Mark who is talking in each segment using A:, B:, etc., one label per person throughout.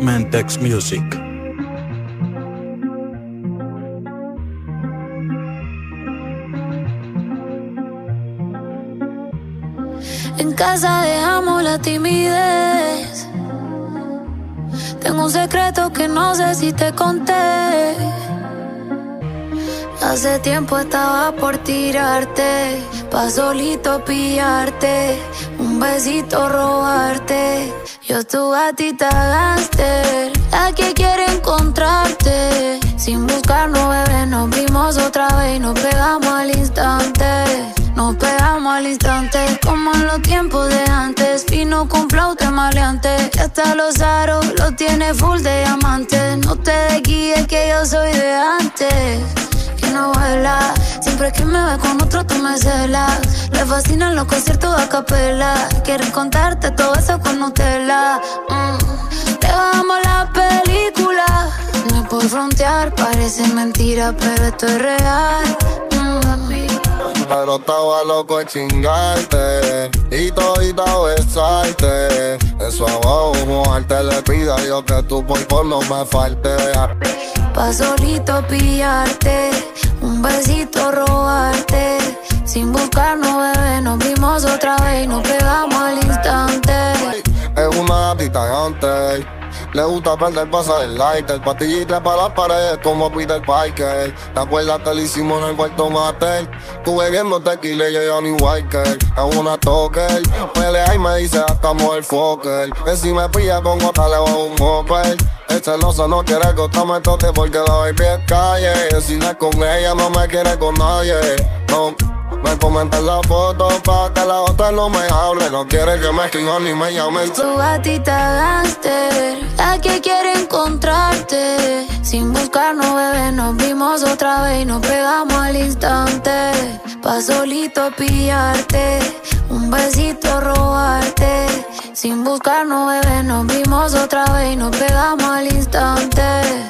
A: Mentex Music.
B: En casa dejamos la timidez. Tengo un secreto que no sé si te conté. Hace tiempo estaba por tirarte, pa' solito pillarte, un besito robarte. Yo tu gatita gángster, la que quiere encontrarte. Sin buscarnos, bebé, nos vimos otra vez y nos pegamos al instante. Nos pegamos al instante, como en los tiempos de antes. Vino con flauta maleante, y hasta los aros los tiene full de diamantes. No te desguíes que yo soy de antes, que no vuela. Siempre que me ve con otro tú me celas. Le fascinan los conciertos a capela. Quieren contarte todo eso con Nutella. Te bajamos la película. No es por frontear, parece mentira, pero esto es real.
C: Pero estaba loco de chingarte y todita besarte. Eso abajo, mojarte le pida yo que tú por no me falte.
B: Pa' solito pillarte, un besito robarte. Sin buscarnos, bebé, nos vimos otra vez y nos pegamos al instante.
C: Es una gatita gigante, le gusta perder, pasar el lighter. Pastillita para las paredes como Peter Parker. ¿Te acuerdas que lo hicimos en el Puerto Mater? Tú bebiendo tequila y yo Johnny Walker. Es una toker, pelea y me dice hasta mover Fokker. Que si me pilla con otra le bajo un mopper. El celoso no quiere que me toque porque la baby es calle. Si no es con ella no me quiere con nadie. No. Me comentan la foto pa' que la otra no me hable. No quiere que me escriba ni me llame.
B: Tu gatita gángster, la que quiere encontrarte. Sin buscarnos, bebé, nos vimos otra vez y nos pegamos al instante. Pa' solito pillarte, un besito robarte. Sin buscarnos, bebé, nos vimos otra vez y nos pegamos al instante.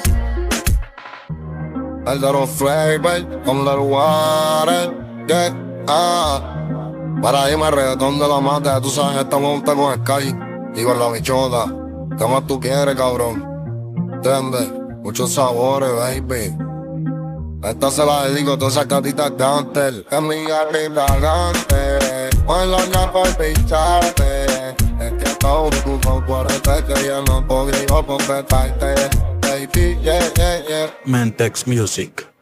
C: El little flavor, con little water. Yeah, para irme al reggaetón de la mata, tú sabes, esta monta con Sky y con la bichota. ¿Qué más tú quieres, cabrón? ¿Entiendes? Muchos sabores, baby. Esta se la dedico a todas esas gatitas gánster. Que mi gatita gánster, con los por picharte. Es que todo tu cuerpo que yo no podría completarte. Baby, yeah, yeah, yeah.
A: Mentex Music.